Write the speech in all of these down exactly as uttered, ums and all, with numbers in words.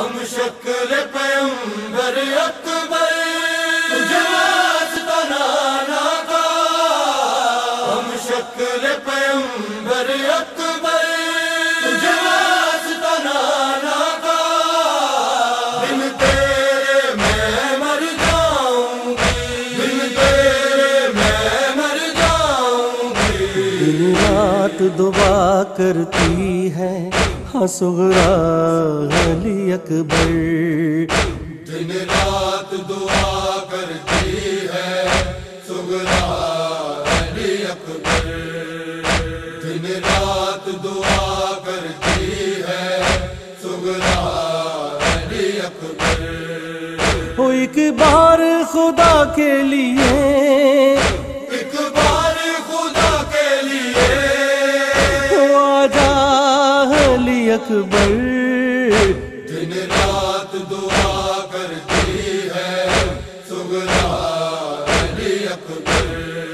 ہم شکل پیغمبر اکبر تجھے واسطہ نانا کا، ہم شکل پیغمبر اکبر تجھے واسطہ نانا کا، بن تیرے میں مر جاؤں گی، بن تیرے میں مر جاؤں گی۔ دن رات دعا کرتی ہے ہاں صغرا علی اکبر، دن رات دعا کرتی ہے صغرا علی اکبر، دن رات دعا کرتی ہے صغرا علی اکبر۔ ہو ایک بار خدا کے لیے، ایک بار خدا کے لیے آجا علی اکبر، دن رات دعا کرتی ہے صغرا علی اکبر،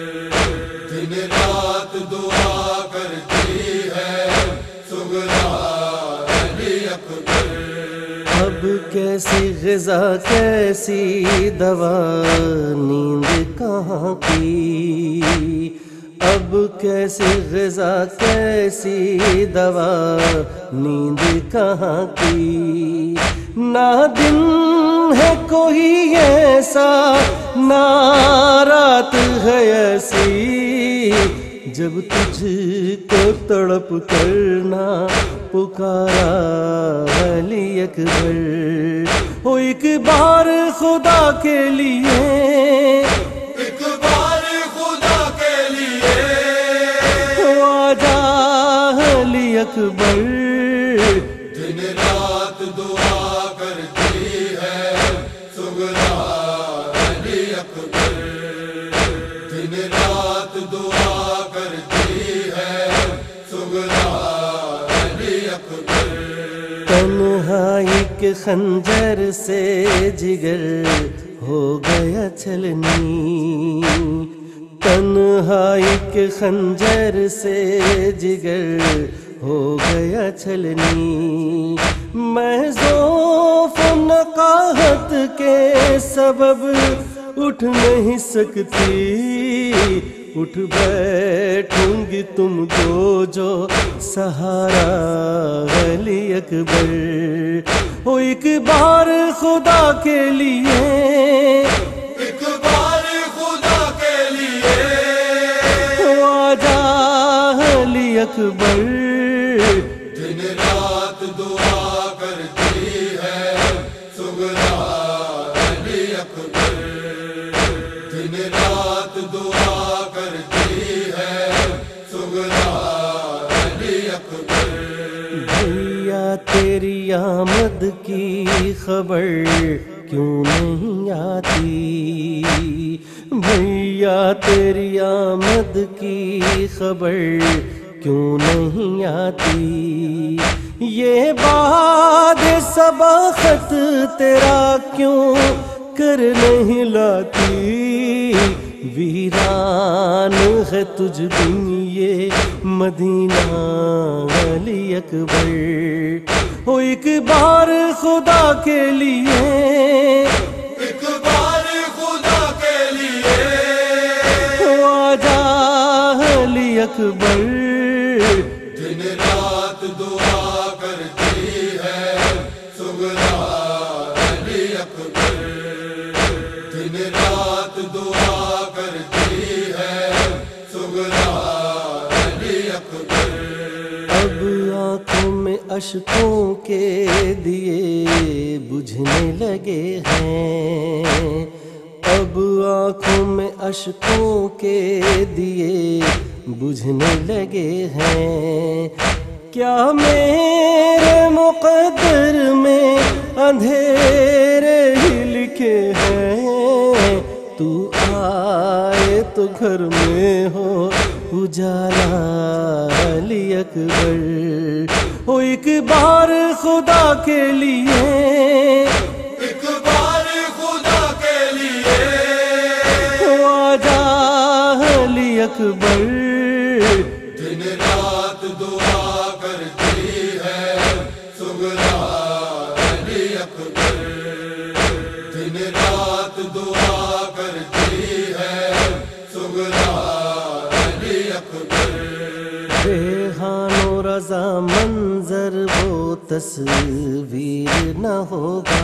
دن رات دعا کرتی ہے صغرا علی اکبر۔ اب کیسی غذا کیسی دوا نیند کہاں کی، اب کیسی غذا کیسی دوا نیند کہاں کی، نہ دن ہے کوئی ایسا نہ رات ہے ایسی، جب تجھ کو تڑپ کرنا پکارا علی اکبر۔ ہو ایک بار خدا کے لیے، ایک بار خدا کے لیے آجا علی اکبر، دن رات دعا کرتی ہے صغرا علی اکبر، دن رات دعا کرتی ہے صغرا علی اکبر۔ تنہائی کے خنجر سے جگر ہو گیا چھلنی، تنہائی کے خنجر سے جگر ہو گیا چھلنی، میں ذوف و نقاہت کے سبب اٹھ نہیں سکتی، اٹھ بیٹھوں گی تم کو جو سہارا علی اکبر۔ ہو ایک بار خدا کے لیے، ایک بار خدا کے لیے آجا علی اکبر، دن رات دعا کرتی ہے صغرا علی اکبر، دن رات دعا کرتی ہے صغرا علی اکبر۔ بھیا تیری آمد کی خبر کیوں نہیں آتی، بھیا تیری آمد کی خبر کیوں نہیں آتی، یہ باد سباخت تیرا کیوں کر نہیں لاتی، ویران ہے تجھ بن یہ مدینہ علی اکبر۔ ہو ایک بار خدا کے لیے، ایک بار خدا کے لیے آجا علی اکبر، دن رات دعا کرتی ہے صغرا علی اکبر، دن رات دعا کرتی ہے صغرا علی اکبر۔ اب آنکھوں میں اشکوں کے دیے بجھنے لگے ہیں، اب آنکھوں میں اشکوں کے دیے بجھنے لگے ہیں، کیا میرے مقدر میں اندھیرے ہی لکھے ہیں، تو آئے تو گھر میں ہو اجالا علی اکبر۔ ہو ایک بار خدا کے لیے، ایک بار خدا کے لیے آجا علی اکبر، دن رات دعا کرتی ہے صغرا علی اکبر دن رات دعا کرتی ہے سغرا علی اکبر ریحان و رضا منظر وہ تصویر نہ ہوگا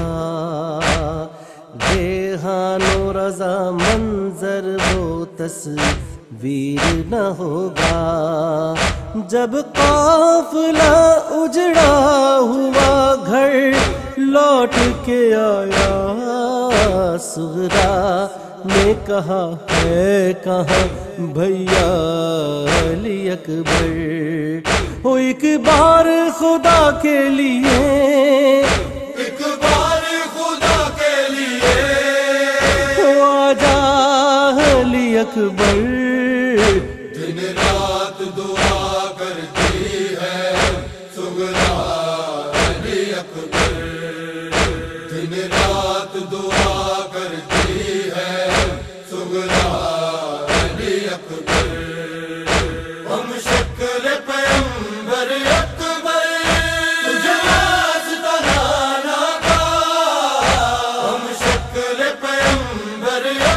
ریحان و رضا منظر وہ تصویر نہ ہوگا جب قافلہ اجڑا ہوا گھر لوٹ کے آیا سغرا نے کہا ہے کہاں بھیا علی اکبر ہو ایک بار خدا کے لیے ایک بار خدا کے لیے آجا علی اکبر دن رات دعا کرتی ہے سغرا علی اکبر دن رات دعا کرتی ہے سغرا علی اکبر ہم شکل پیغمبر اکبر تجھے واسطہ لانا کا ہم شکل پیغمبر